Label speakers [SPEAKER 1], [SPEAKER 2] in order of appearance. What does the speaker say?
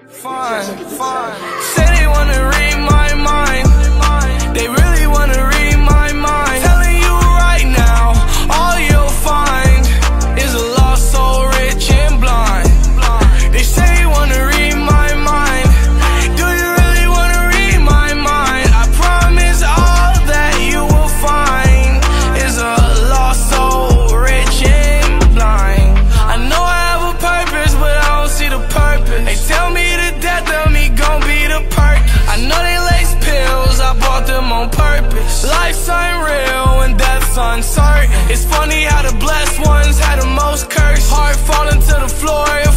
[SPEAKER 1] Fine. Say they wanna read my mind. They really wanna read my mind. Telling you right now, all you'll find is a lost soul, rich and blind. They say they wanna read my mind. Do you really wanna read my mind? I promise all that you will find is a lost soul, rich and blind. I know I have a purpose, but I don't see the purpose. They tell me the death of me gon' be the perk. I know they lace pills, I bought them on purpose. Life's unreal and death's uncertain. It's funny how the blessed ones had the most curse. Heart falling to the floor.